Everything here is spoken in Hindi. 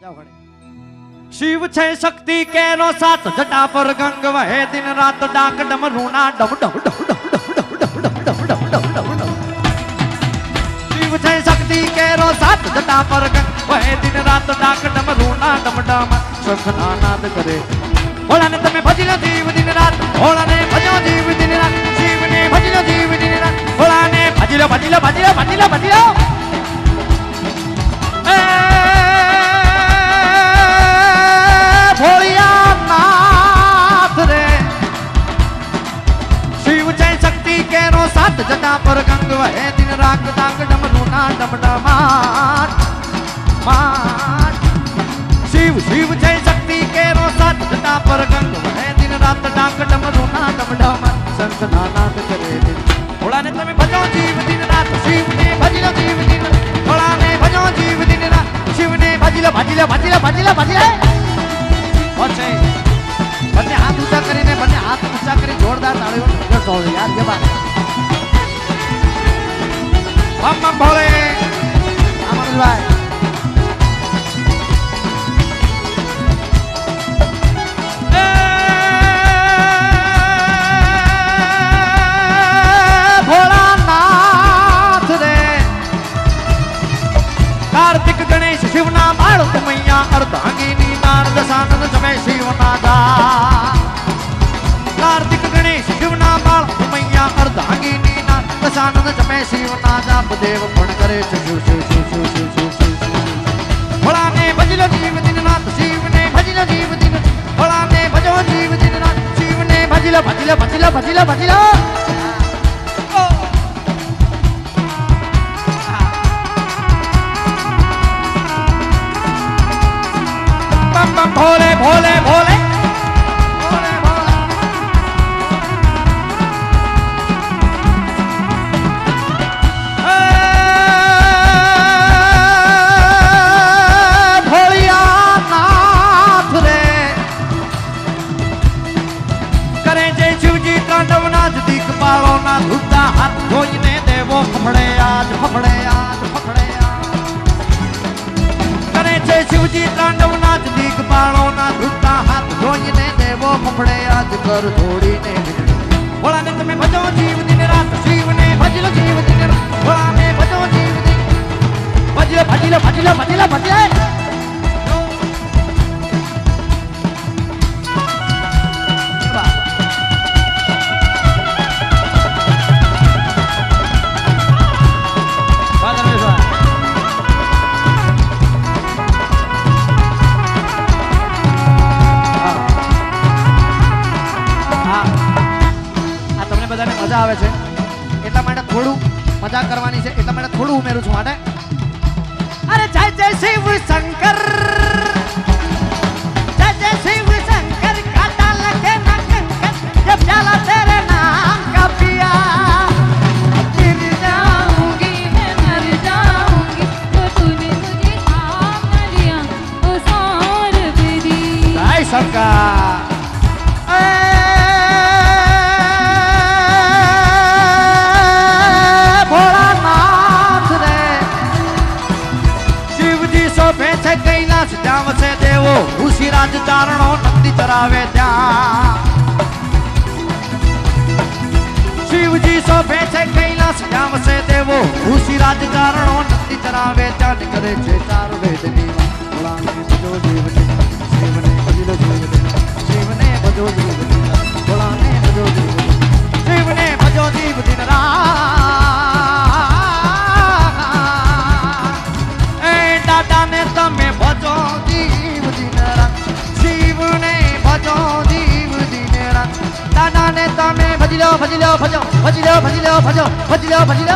जाओ खड़े। शिव छे शक्ति केरो साथ जटा पर गंग वहे दिन रात डाक डमरूना डम डम डम डम डम डम डम डम डम डम डम डम। शिव छे शक्ति केरो साथ जटा पर गंग वहे दिन रात डाक डमरूना डम डम शंखना नाद करे। भोला ने तमे भजलो जीव दिन रात, भोला ने भजो जीव दिन रात, शिव ने भजलो जीव दिन रात, भोला ने भजलो भजलो भजलो भजलो भजलो। भोलिया नाथ रे शिव जय शक्ति केरो साथ जटा पर गंग वहे दिन रात डाक डमरूना डम डमाट माट। शिव शिव जय शक्ति केरो साथ जटा पर गंग वहे दिन रात डाक डमरूना डम डमाट शंखना नाद करे दिन। भोला ने तमे भजो जीव दिन रात, शिव ने भजलो जीव दिन रात, भोला ने भजो जीव दिन रात, शिव ने भजलो भजलो भजलो भजलो भजलो। બંને હાથ ઊંચા કરીને બંને હાથ ઊંચા કરી જોરદાર તાળીઓ કરશો યાર જે બાત બમ બમ ભોલે અમરભાઈ ભોળાનાથ રે કાર્તિક ગણેશ શિવના બાળક મૈયા અર્ધાંગીની નાર દશાનંદ જમે શિવનાદા। कार्तिक गणेश शिवना बाल मैया अर्धांगिनी नाथ दशानंद जमे शिवनादा। देव पण करे शिव शिव शिव शिव शिव शिव शिव। भोला ने भजलो जीव दिन रात, शिव ने भजलो जीव दिन, भोला ने भजो जीव दिन रात, शिव ने भजलो भजलो भजलो भजलो भजलो। बम बम भोले भोले भोले भोले भोले। भोलिया नाथ रे करे जय शिव जी तांडव नाच दीक पालो ना धुता हाथ धोईने देवो फफड़े आज फफड़े आज फफड़े आज। करे जय शिव जी तांडव नाच दीक पालो ना धुता हाथ धोईने देवो फफड़े आज कर थोड़ी ने। भोला ने तमे भजो जीव दिन रात, शिव ने भजलो जीव दिन रात, भोला ने भजो जीव दिन भजलो भजलो भजलो भजलो भजलो। મજા આવે છે એટલા માટે થોડું મજા કરવાની છે એટલા માટે થોડું ઉમેરું છું માટે। અરે જય જય શિવ શંકર, જય જય શિવ શંકર, કાટા લગે ના કંકર, जब जाला तेरे नाम का पिया गिर जाऊंगी मैं मर जाऊंगी तो तूने मुझे थाम न लिया ओ सार मेरी। जय शंकर। कैलाश जाम से देवो उसी राज चारणो नंदी चरावे त्या। शिव जी सो बेचे कैलाश जाम से देवो उसी राज चारणो नंदी चरावे त्या। निकले छे चार वेद नीवा, भोला ने भजो जीव दिन, शिव ने भजलो जीव दिन, शिव ने भजो जीव दिन, भोला ने भजो जीव दिन, शिव ने भजो जीव दिन रात। ए दादा ने तमे भजो जीव दिन रात, शिव ने भजो जीव दिन रात। दादा ने तमे भजलो भजलो भजो भजलो भजलो भजो भजलो भजलो।